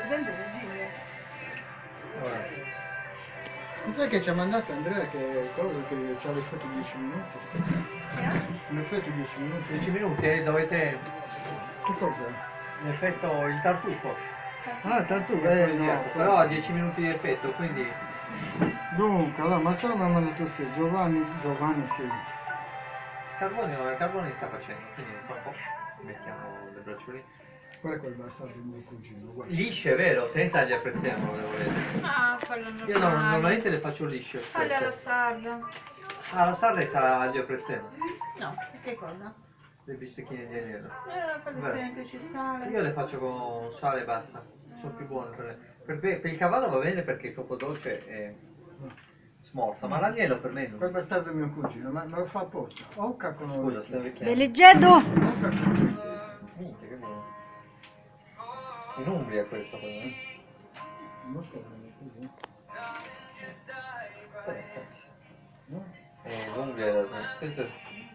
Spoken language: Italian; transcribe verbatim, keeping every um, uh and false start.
zanzare Giulia. Non sai che ci ha mandato Andrea che cosa che c'ha l'effetto dieci minuti? Che ha? Un effetto dieci minuti. dieci minuti e dovete... Che cos'è? L'effetto, il tartufo. Ah, tanto eh, no. Però ha dieci minuti di effetto, quindi... Dunque, allora Marcello mi ha mandato sì, Giovanni, Giovanni sì. Carboni no, il carbone sta facendo, quindi tra un po' mettiamo le braccioli. Guarda quel bastardo di mio cugino, guarda. Lisce, vero? Senza gli apprezziamo, le volete. Ah, quello normale. Io no- normalmente le faccio lisce. Fagli alla sarda. Ah, la sarda sa agli apprezzemo. No, che cosa? Le bistecchine di agnello. Eh, fagli Beh. semplici, sale. Io le faccio con sale e basta. Sono più buone per, le- per, per- per il cavallo va bene perché è troppo dolce e smorza, ma l'agnello per me non. Quel bastardo di mio cugino, ma me lo fa apposta. Occa con Scusa, stai vecchiando. Beleggendo! Occa con Minchia, che buono. In Umbria questo però, eh? non so come così. Eh, l'Umbria era... Questo è...